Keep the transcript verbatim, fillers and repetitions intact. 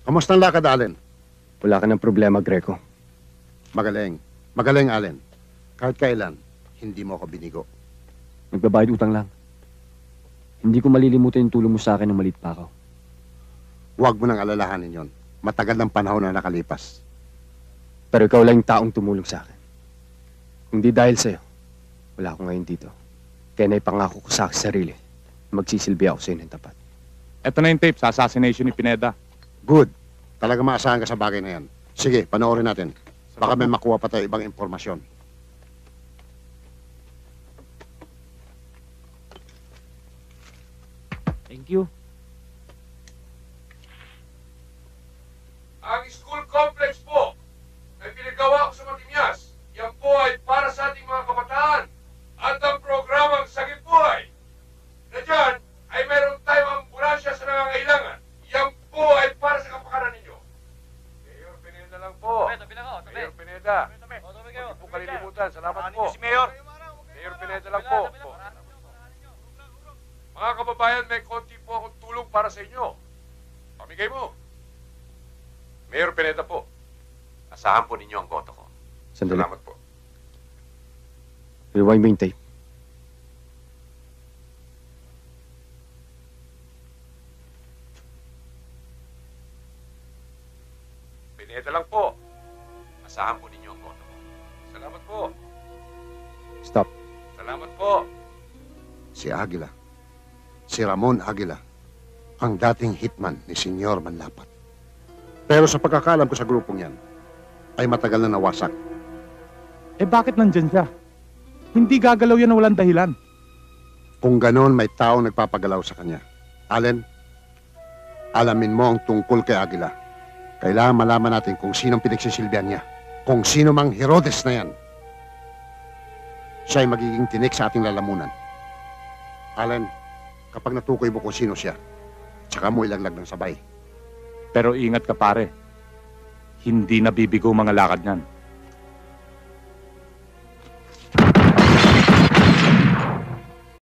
Kamusta ang lakad, Allen? Wala ka ng problema, Greco. Magaling. Magaling, Allen. Kahit kailan, hindi mo ako binigo. Nagbabayad utang lang. Hindi ko malilimutan yung tulong mo sa akin nung maliit pa ako. Huwag mo nang alalahanin yon. Matagal ng panahon na nakalipas. Pero ikaw lang yung taong tumulong sa akin. Kung di dahil sa'yo, wala ako ngayon dito. Kaya naipangako ko sa akin sarili na magsisilbi ako sa'yo ng tapat. Ito na yung tape sa assassination ni Pineda. Good. Talaga maasahan ka sa bagay na yan. Sige, panoorin natin. Baka may makuha pa tayo ibang impormasyon. Thank you. Ang school complex po ay pinagawa ko sa Matimyas. Yan po ay para sa ating mga kabataan at ang programang Sagip Buhay. Na dyan ay meron tayong ambulansya sa nangangailangan. Yan po ay para sa kapakanan ninyo. Mayor Pineda lang po. Mayor Pineda. Huwag po kalilimutan. Salamat po. Si Mayor. Mayor Pineda lang po. Mga kababayan, may konti po akong tulong para sa inyo. Pamigay mo. Mayor Pineda po. Asahan po ninyo ang boto ko. Sandali. Salamat po. Rewind mo yung tape. Pineda lang po. Asahan po ninyo ang boto ko. Salamat po. Stop. Salamat po. Si Aguila. Si Ramon Aguila. Ang dating hitman ni Senyor Manlapat. Pero sa pagkakalam ko sa grupong yan, ay matagal na nawasak. Eh bakit nandyan siya? Hindi gagalaw yan na walang dahilan. Kung ganon, may taong nagpapagalaw sa kanya. Allen, alamin mo ang tungkol kay Aguila. Kailangan malaman natin kung sinong pinagsisilbihan niya. Kung sino mang Herodes na yan. Siya ay magiging tinik sa ating lalamunan. Allen, kapag natukoy mo kung sino siya, tsaka mo ilaglag ng sabay. Pero ingat ka pare. Hindi nabibigo mga lakad niyan.